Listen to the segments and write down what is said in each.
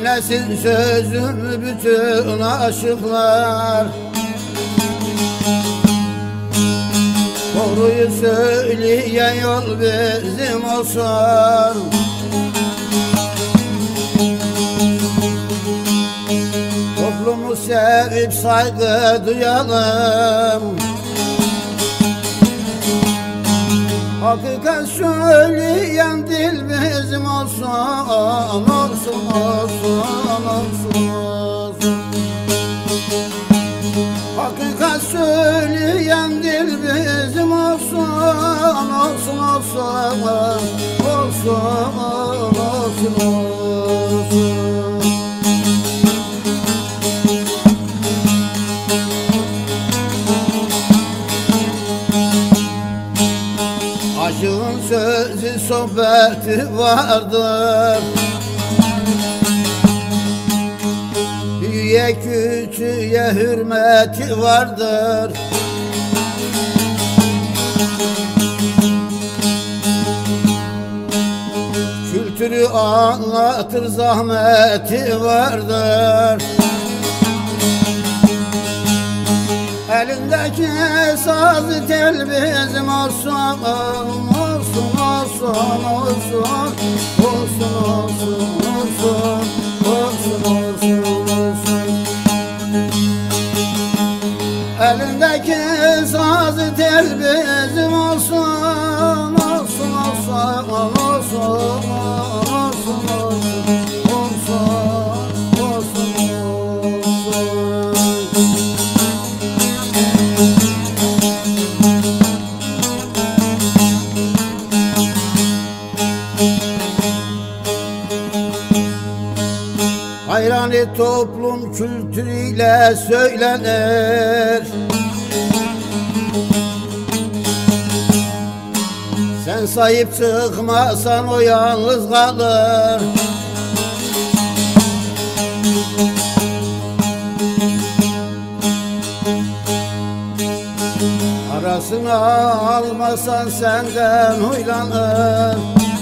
Dinlesin sözümü bütün aşıklar, doğruyu söyleyen yol bizim olsun. Toplumu sevip saygı duyalım, hakikat söyleyen dil bizim olsun. Olsun, olsun, olsun, olsun. Hakikat söyleyen dil bizim olsun. Olsun, olsun, olsun, olsun, olsun. Aşığın sözü sohbeti vardır, büyüye küçüğe hürmeti vardır. Kültürü anlatır, zahmeti vardır. Elindeki sazı tel bizim olsun. Olsun, olsun, olsun. Olsun, olsun, olsun. Olsun, olsun, olsun. Elindeki sazı tel bizim olsun. Olsun, olsun, olsun, olsun, olsun. Hayrani toplum kültürüyle söylenir, sen sahip çıkmasan o yalnız kalır. Arasına almasan senden huylanır.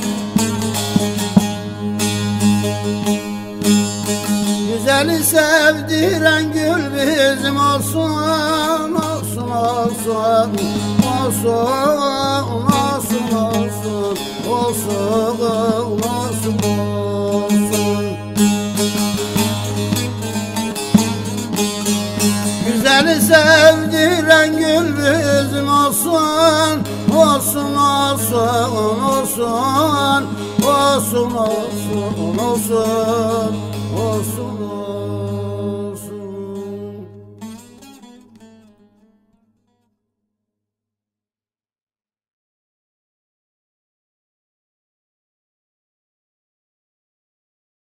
Güzeli sevdiren gül bizim olsun. Olsun, olsun, olsun, olsun, olsun, olsun, olsun, olsun. Güzeli sevdiren gül bizim olsun. Olsun, olsun, olsun, olsun, olsun, olsun, olsun.